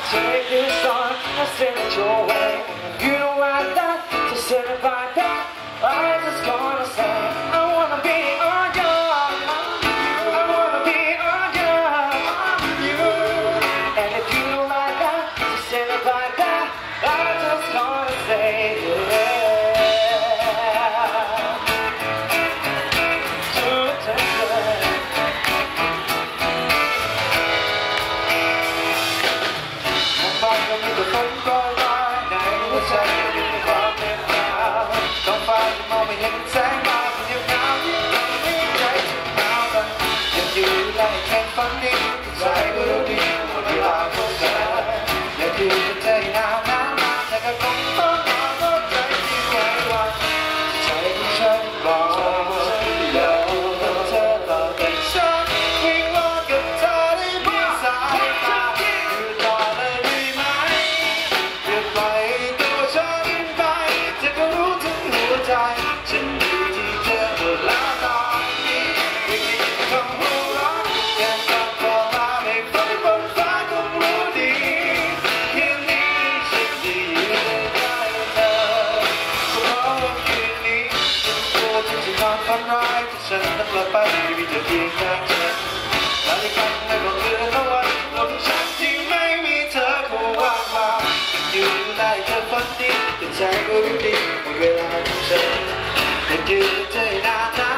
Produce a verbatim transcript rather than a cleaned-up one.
Take this on, I send it your way. You know I got to send it by that. I just gonna say, I wanna be on you. I wanna be on you. And if you don't like that, just send it by that. I just gonna say, yeah.ฉันอยู่ที่เธอหมดแล้วตอนนี้ไม่คิดคำหัวเราะแค่คำบอกลาไม่ฝันบนฟ้าคงรู้ดีคืนนี้ฉันจะอยู่ใกล้เธอเพราะว่าคืนนี้ฉันกลัวฉันจะนอนฝันร้ายที่ฉันต้องกลับไปไม่มีเธอเพียงแค่เธอแล้วอีกครั้งไม่บอกเธอแล้วว่าบนฉันที่ไม่มีเธอคงว่างเปล่าอยู่ได้แค่ฝันดีแต่ใจก็รู้ดีหมดเวลาของฉันแต่ยืนเธอหน้า